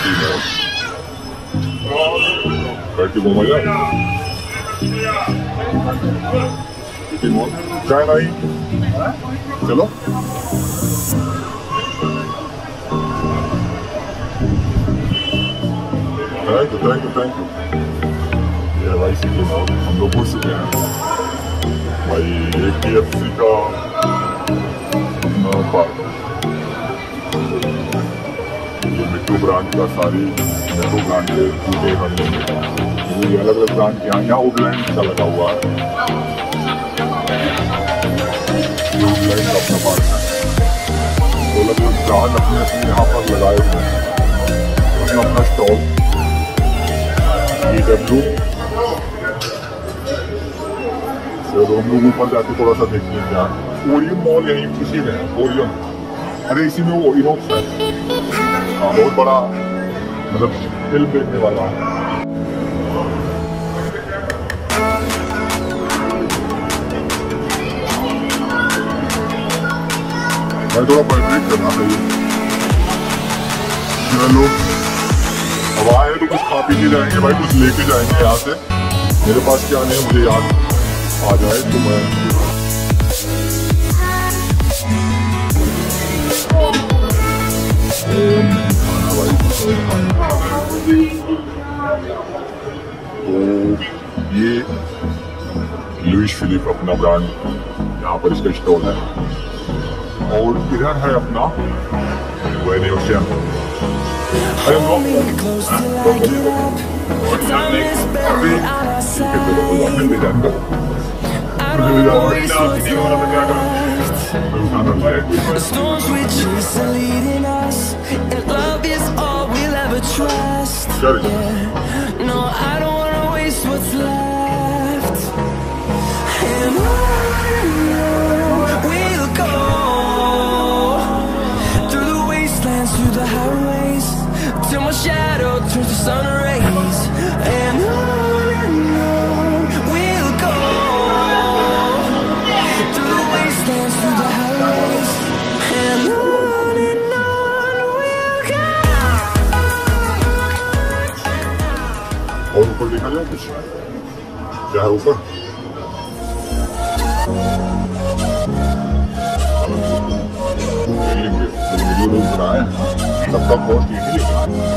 बैठ के घूमा जाए। चाय नहीं, चलो थैंक यू। ये भाई सीखे मॉल हम लोग घुस चुके हैं भाई। एक KFC का पार्क, ये मिट्टू ब्रांड का सारी मिट्टू ब्रांड के जूते खड़े हैं, ये अलग अलग ब्रांड के यहाँ वुडलैंड का लगा हुआ है। वुडलैंड का अपना पार्क है, तो अलग अलग ब्रांड अपने अपने यहाँ पर लगाए हुए हैं, अपना अपना स्टॉल। EW तो हम लोग ऊपर जाके थोड़ा सा देख लेंगे यार। ओरियन मॉल यहीं इसी में है, ओरियन, अरे इसी में वो इनॉक्स है। हाँ, बहुत बड़ा मतलब फिल्म देखने वाला है। मैं थोड़ा बैटरी करना चाहिए। चलो अब आए तो कुछ खा पी के जाएंगे भाई, कुछ लेके जाएंगे यहाँ से। मेरे पास क्या नहीं, मुझे याद आ जाए तो मैं तो ये लुइस फिलिप अपना ब्रांड यहाँ पर इसका स्टॉल है। और इधर है अपना Venetian. The storms we chase are leading us, and love is all we'll ever trust. Yeah. No, I don't wanna waste what's left. And on we'll go, through the wastelands, through the highways, till my shadow turns to sun rays. And on we'll go, through the wastelands, through the highways, and on we'll go. और ऊपर देखा जाए कुछ क्या है ऊपर? Video बनाए सबका कॉस्ट यही है।